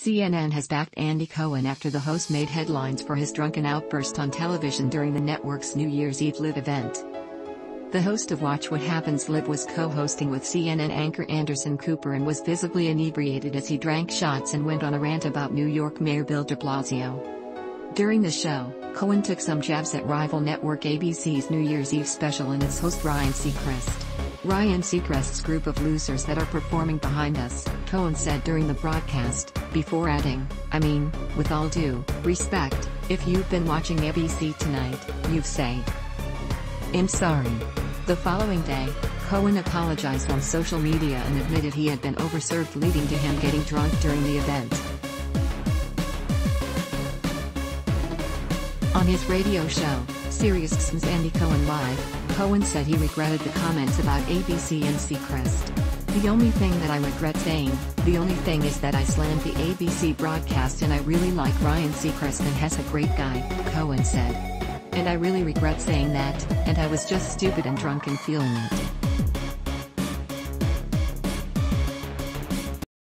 CNN has backed Andy Cohen after the host made headlines for his drunken outburst on television during the network's New Year's Eve Live event. The host of Watch What Happens Live was co-hosting with CNN anchor Anderson Cooper and was visibly inebriated as he drank shots and went on a rant about New York Mayor Bill de Blasio. During the show, Cohen took some jabs at rival network ABC's New Year's Eve special and its host Ryan Seacrest. Ryan Seacrest's group of losers that are performing behind us, Cohen said during the broadcast, before adding, I mean, with all due respect, if you've been watching ABC tonight, you've say. I'm sorry. The following day, Cohen apologized on social media and admitted he had been overserved, leading to him getting drunk during the event. On his radio show, SiriusXM's Andy Cohen Live, Cohen said he regretted the comments about ABC and Seacrest. The only thing that I regret saying, the only thing is that I slammed the ABC broadcast and I really like Ryan Seacrest and he's a great guy, Cohen said. And I really regret saying that, and I was just stupid and drunk and feeling it.